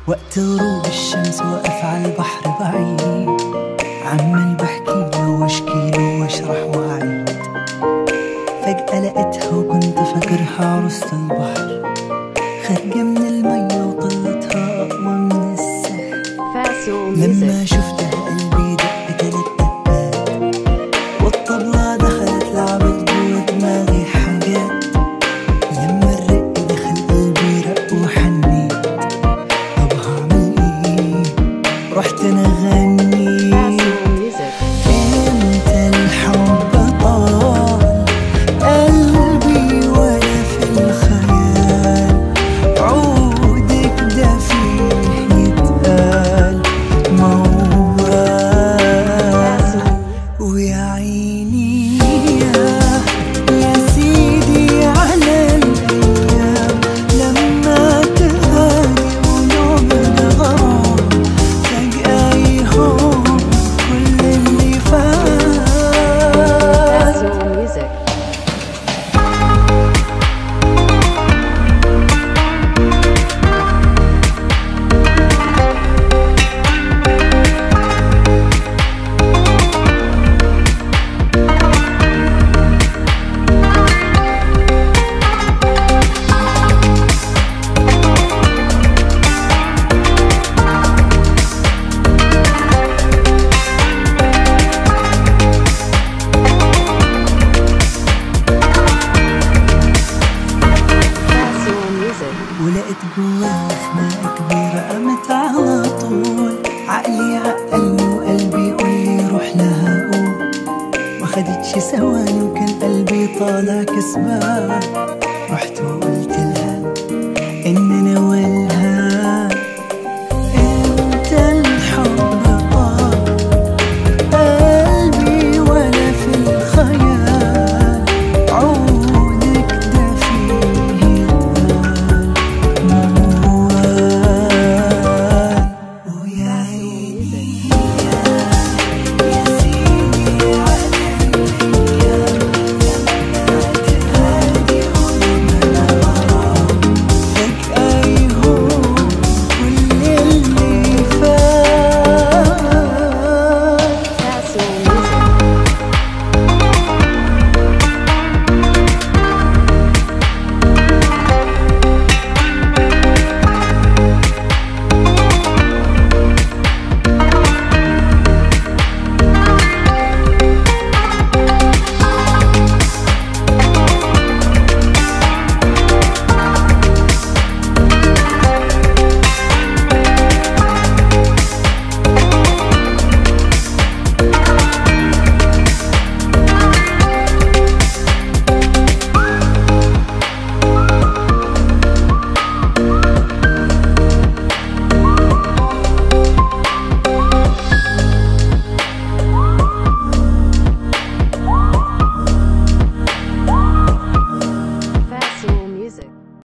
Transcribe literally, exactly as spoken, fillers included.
وقت غروب الشمس واقف على البحر بعيد، عمال بحكيله واشكيله واشرح واعيد. فجأة لقيتها وكنت فاكرها عروسة البحر، خارجة من المية وطلتها أقوى من السحر. لما شفتها قلبي دق تلات دقات، والطبلة دخلت لعبت جوا دماغي حاجات. لما الرق دخل قلبي رق وحنيت، طب هعمل ايه؟ رحت انا غني. امتى الحب طال قلبي وانا في الخيال، عودك ده فيه يتقال موال. ويا عيني يا سيدي على الايام، لما تغني ونومنا غرام، فجأة يهون كل اللي فات. ولقيت جواها خناقة كبيرة قامت على طول، عقلي عقلني وقلبي يقولي روح لها قول. ما خدتش ثواني وكان قلبي طالع كسبان.